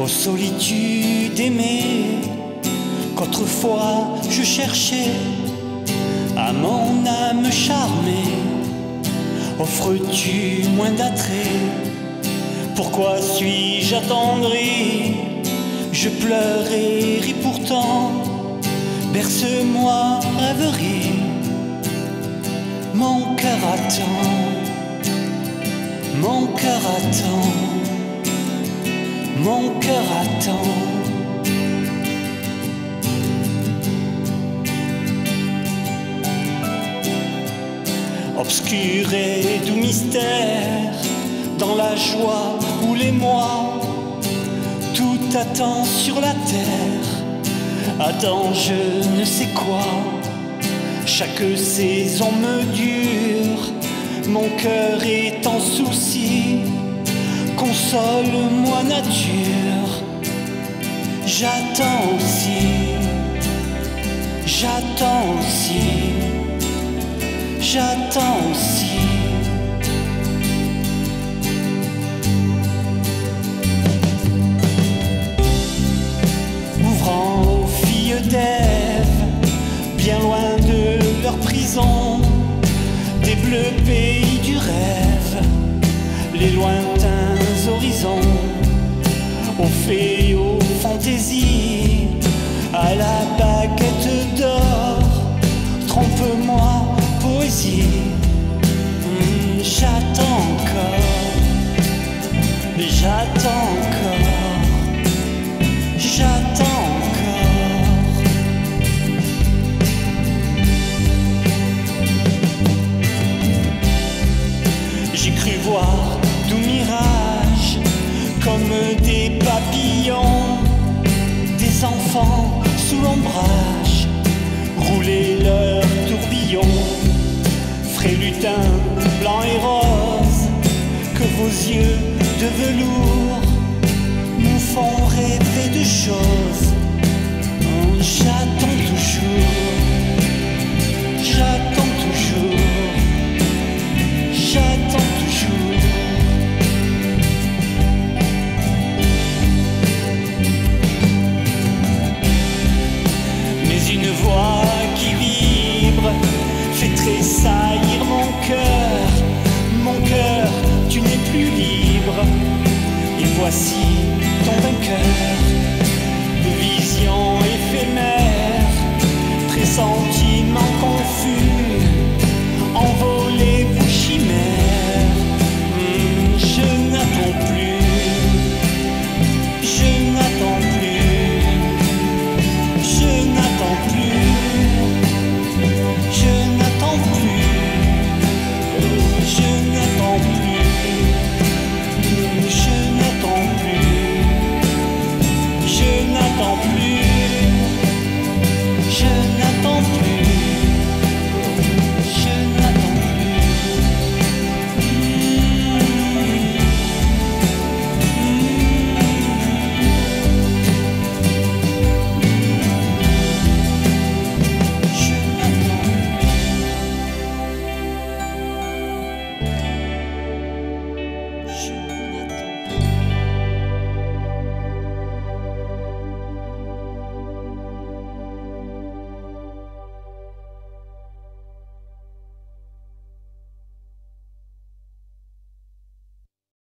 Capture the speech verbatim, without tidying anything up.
aux solitudes aimées qu'autrefois je cherchais à mon âme charmée. Offres-tu moins d'attrait? Pourquoi suis-je attendri? Je pleure et ris pourtant, berce-moi rêverie. Mon cœur attend, mon cœur attend, mon cœur attend. Obscur et doux mystère, dans la joie ou l'émoi, tout attend sur la terre, attend je ne sais quoi. Chaque saison me dure, mon cœur est en souci. Console-moi nature, j'attends aussi, j'attends aussi, j'attends aussi. Ouvrant aux filles d'Ève, bien loin de leur prison, des bleus pays du rêve, les lointains horizons, aux fées et aux fantaisies, à la baguette d'or, trompe-moi poésie. Mmh, j'attends encore, j'attends encore, j'attends encore. J'ai cru voir doux mirages comme des papillons, des enfants sous l'ombrage, rouler leur tourbillon. Frais lutins blancs et roses, que vos yeux de velours nous font rêver de choses.